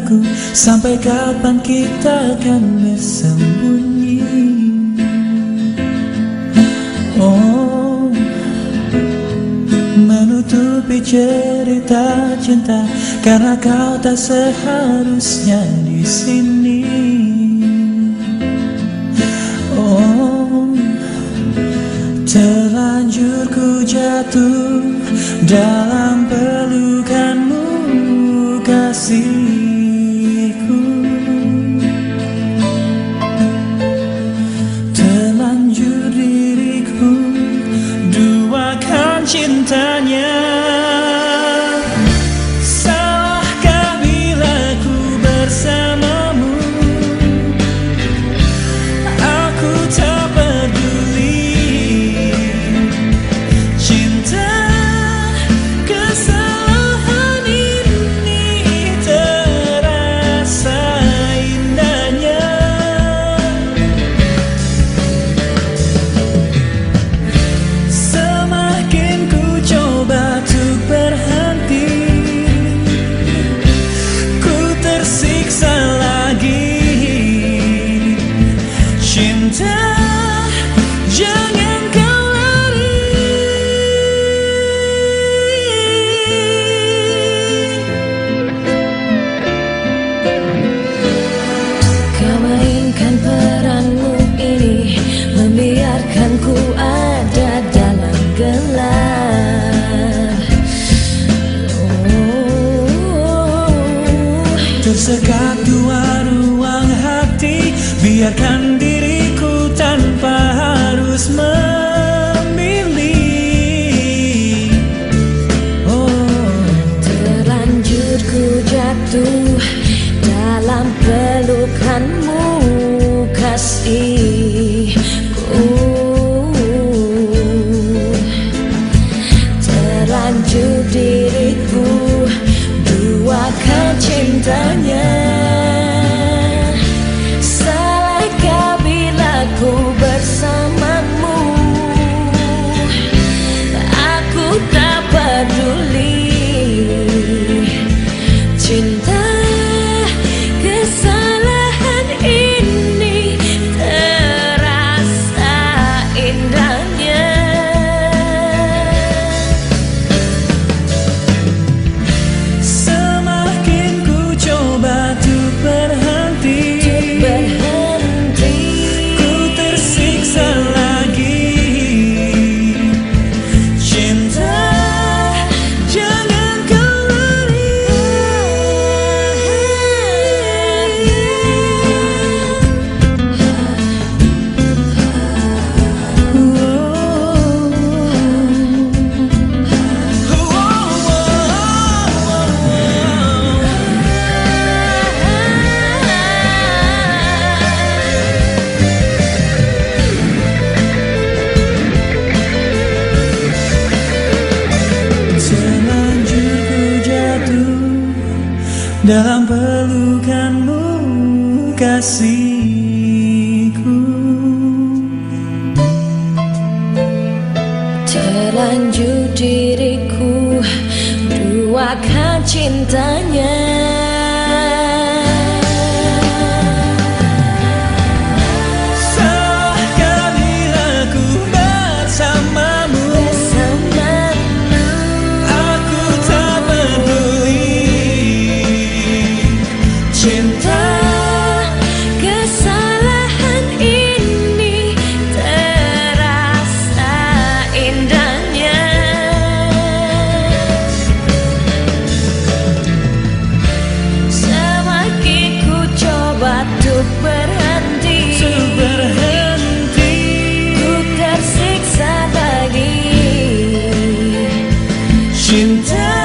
aku, sampai kapan kita akan bersembunyi? Oh, menutupi cerita cinta karena kau tak seharusnya di sini. Oh, terlanjur ku jatuh dalam pelukanmu, kasihku. Terlanjur diriku duakan cintanya. Salahkah bila ku bersamamu? Aku tak peduli. Cinta kesalahan ini terasa indahnya. Semakin ku coba untuk berhenti, ku tersiksa lagi. Cinta, jangan kau lari. Kau mainkan peranmu ini, membiarkanku ada dalam gelap. Tersekat dua ruang hati, biarkan diriku tanpa harus memilih. Oh, Terlanjur ku jatuh dalam pelukanmu, kasihku. Terlanjur diriku duakan cintanya. Salahkah bila ku bersamamu? Aku tak peduli. Cinta kesalahan ini terasa indahnya. semakin ku coba untuk berhenti, ku tersiksa lagi. Cinta, jangan kau lari. Terlanjur ku jatuh dalam pelukanmu, kasihku. Terlanjur diriku duakan cintanya. Salahkah bila ku bersamamu? Aku tak peduli. Cinta kesalahan ini terasa indahnya. Semakin ku coba untuk berhenti, ku tersiksa lagi. Cinta,